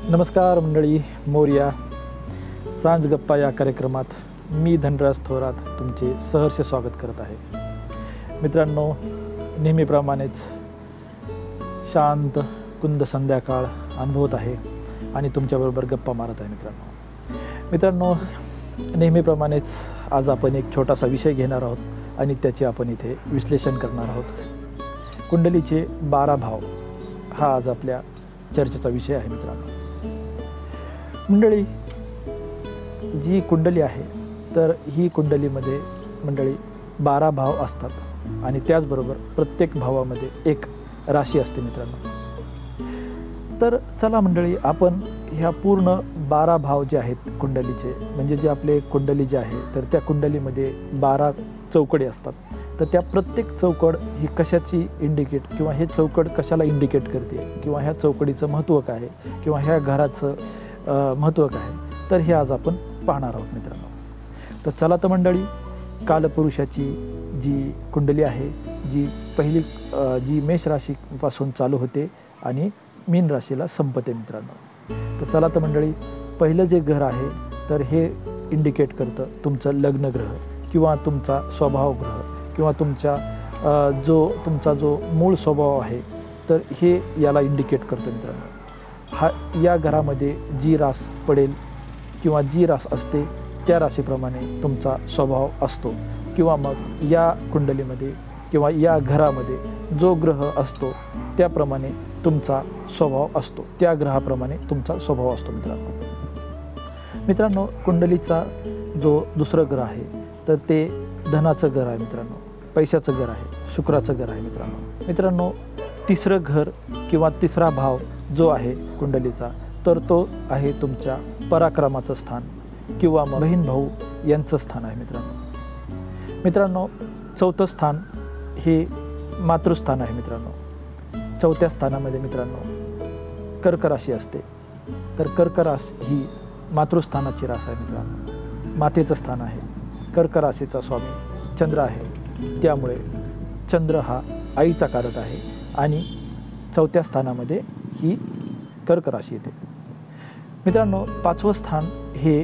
नमस्कार मंडळी, मोरया सांज गप्पा या कार्यक्रमात मी धनराज थोरात तुमचे सहर्ष स्वागत करत आहे। मित्रांनो, नेहमीप्रमाणेच शांत कुंद संध्याकाळ अनुभवत आहे आणि तुमच्याबरोबर गप्पा मारत आहे। मित्रांनो, नेहमीप्रमाणेच आज आपण एक छोटासा विषय घेणार आहोत आणि त्याचे आपण इथे विश्लेषण करणार आहोत। कुंडलीचे 12 भाव हा आज आपल्या चर्चेचा विषय आहे। मित्रांनो, मंडळी, जी कुंडली आहे तर ही कुंडलीमध्ये मंडळी 12 भाव असतात आणि त्याचबरोबर प्रत्येक भावामध्ये एक राशी असते। मित्रांनो, तर चला मंडळी, आपण ह्या पूर्ण 12 भाव जे आहेत कुंडलीचे, म्हणजे जे आपले कुंडली जे आहे तर त्या कुंडलीमध्ये 12 चौकडे असतात। तर त्या प्रत्येक चौकड ही कशाची इंडिकेट किंवा हे चौकड कशाला इंडिकेट करते किंवा ह्या चौकडीचं महत्त्व काय आहे किंवा ह्या घराचं महत्त्व काय आहे, तर हे आज आपण पाहणार आहोत। मित्रांनो, तर चला तर मंडळी, कालपुरुषाची जी कुंडली आहे, जी पहिली जी मेष राशीपासून चालू होते आणि मीन राशीला संपते। मित्रांनो, तर चला तर मंडळी, पहिलं जे घर आहे तर हे इंडिकेट करतं तुमचं लग्नग्रह किंवा तुमचा स्वभाव ग्रह किंवा तुमचा जो मूळ स्वभाव आहे तर हे याला इंडिकेट करतं। मित्रांनो, या घरामध्ये जी रास पडेल किंवा जी रास असते त्या राशीप्रमाणे तुमचा स्वभाव असतो किंवा मग या कुंडलीमध्ये किंवा या घरामध्ये जो ग्रह असतो त्याप्रमाणे तुमचा स्वभाव असतो, त्या ग्रहाप्रमाणे तुमचा स्वभाव असतो। मित्रांनो, कुंडलीचा जो दुसरं ग्रह आहे तर ते धनाचं घर आहे। मित्रांनो, पैशाचं घर आहे, शुक्राचं घर आहे। मित्रांनो, तिसरं घर किंवा तिसरा भाव जो आहे कुंडलीचा तर तो आहे तुमच्या पराक्रमाचं स्थान किंवा बहीण भाऊ यांचं स्थान आहे। मित्रांनो, चौथं स्थान हे मातृस्थान आहे। मित्रांनो, चौथ्या स्थानामध्ये मित्रांनो कर्क राशी असते, तर कर्क राशी ही मातृस्थानाची रास आहे। मित्रांनो, मातेचं स्थान आहे। कर्क राशीचा स्वामी चंद्र आहे, त्यामुळे चंद्र हा आईचा कारक आहे आणि चौथ्या स्थानामध्ये ही कर्क राशी येते। मित्रांनो, 5वं स्थान हे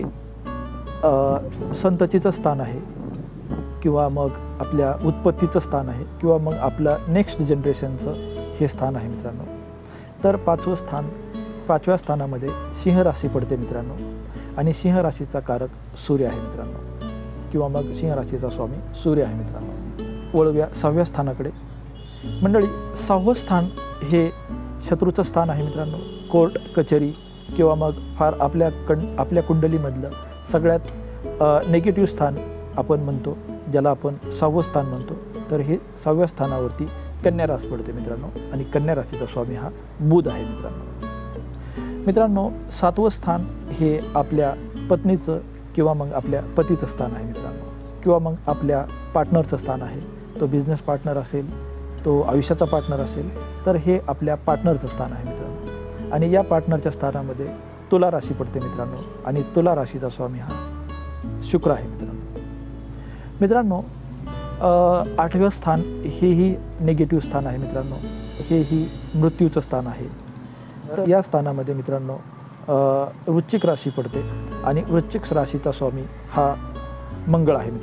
संततीचं स्थान आहे किंवा मग आपल्या उत्पत्तीचं स्थान आहे किंवा मग आपलं नेक्स्ट जनरेशनचं हे स्थान आहे। मित्रांनो, तर 5व्या स्थानामध्ये सिंह राशी पडते। मित्रांनो, आणि सिंह राशीचा कारक सूर्य आहे। मित्रांनो, किंवा मग सिंह राशीचा स्वामी सूर्य आहे। मित्रांनो, वळूया 6व्या स्थानाकडे। मंडळी, 6वं स्थान हे शत्रूचं स्थान आहे। मित्रांनो, कोर्ट कचेरी किंवा मग फार आपल्या कुंडलीमधलं सगळ्यात नेगेटिव्ह स्थान आपण म्हणतो, ज्याला आपण 6वं स्थान म्हणतो, तर हे 6व्या स्थानावरती कन्या रास पडते। मित्रांनो, आणि कन्या राशीचा स्वामी हा बुध आहे। मित्रांनो, 7वं स्थान हे आपल्या पत्नीचं किंवा मग आपल्या पतीचं स्थान आहे। मित्रांनो, किंवा मग आपल्या पार्टनरचं स्थान आहे। तो बिझनेस पार्टनर असेल, तो आयुष्याचा पार्टनर असेल, तर हे आपल्या पार्टनरचं स्थान आहे। मित्रांनो, आणि या पार्टनरच्या स्थानामध्ये तुला राशी पडते। मित्रांनो, आणि तुला राशीचा स्वामी हा शुक्र आहे। मित्रांनो, 8वं स्थान हेही निगेटिव्ह स्थान आहे। मित्रांनो, हेही मृत्यूचं स्थान आहे। तर या स्थानामध्ये मित्रांनो वृश्चिक राशी पडते आणि वृश्चिक राशीचा स्वामी हा मंगळ आहे।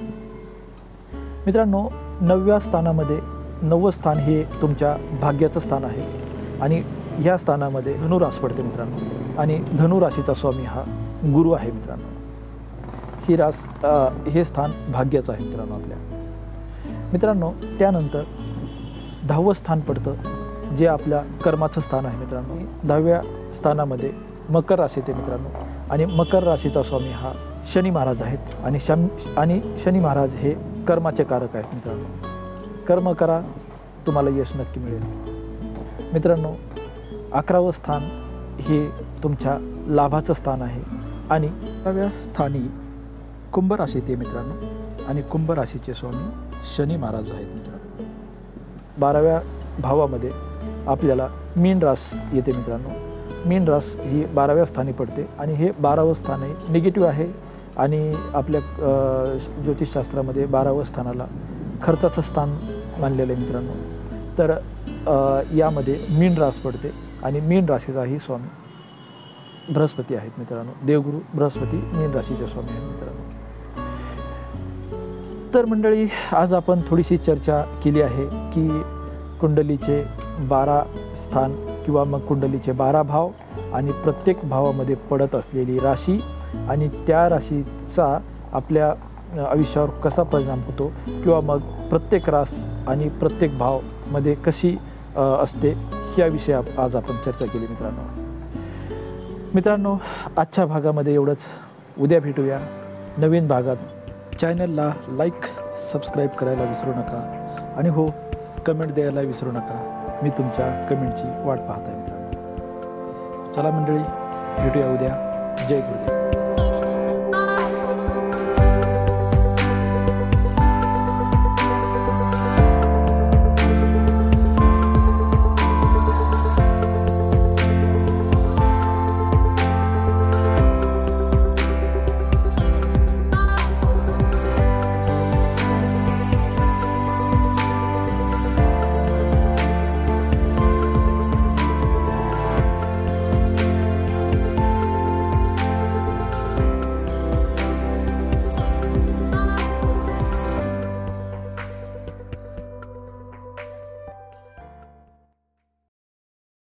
मित्रांनो, 9व्या स्थानामध्ये 9वं स्थान हे तुमच्या भाग्याचं स्थान आहे आणि ह्या स्थानामध्ये धनुरास पडते। मित्रांनो, आणि धनुराशीचा स्वामी हा गुरु आहे। मित्रांनो, ही रास हे स्थान भाग्याचं आहे। मित्रांनो, त्यानंतर 10वं स्थान पडतं जे आपल्या कर्माचं स्थान आहे। मित्रांनो, 10व्या स्थानामध्ये मकर राशी येते। मित्रांनो, आणि मकर राशीचा स्वामी हा शनी महाराज आहेत आणि शनी महाराज हे कर्माचे कारक आहेत। मित्रांनो, कर्म करा, तुम्हाला यश नक्की मिळेल। मित्रांनो, 11वं स्थान हे तुमच्या लाभाचं स्थान आहे आणि 12व्या स्थानी कुंभ राशी येते। मित्रांनो, आणि कुंभ राशीचे स्वामी शनी महाराज आहेत। मित्रांनो, 12व्या भावामध्ये आपल्याला मीन रास येते। मित्रांनो, मीन रास ही 12व्या स्थानी पडते आणि हे 12वं स्थान हे निगेटिव्ह आहे आणि आपल्या ज्योतिषशास्त्रामध्ये 12व्या स्थानाला खर्चाचं स्थान मानलेलं आहे। मित्रांनो, तर यामध्ये मीन रास पडते आणि मीन राशीचाही स्वामी बृहस्पती आहेत मित्रांनो. देवगुरु बृहस्पती मीन राशीचे स्वामी आहेत मित्रांनो. तर मंडळी, आज आपण थोडीशी चर्चा केली आहे की कुंडलीचे 12 स्थान किंवा मग कुंडलीचे 12 भाव आणि प्रत्येक भावामध्ये पडत असलेली राशी आणि त्या राशीचा आपल्या आयुष्यावर कसा परिणाम होतो किंवा मग प्रत्येक रास आणि प्रत्येक भावमध्ये कशी असते ह्याविषयी आज आपण चर्चा केली मित्रांनो. आजच्या भागामध्ये एवढंच. उद्या भेटूया नवीन भागात. चॅनलला लाईक सबस्क्राईब करायला विसरू नका आणि हो, कमेंट द्यायला विसरू नका. मी तुमच्या कमेंटची वाट पाहत आहे मित्रांनो. चला मंडळी, भेटूया उद्या. जय गुरुदेव.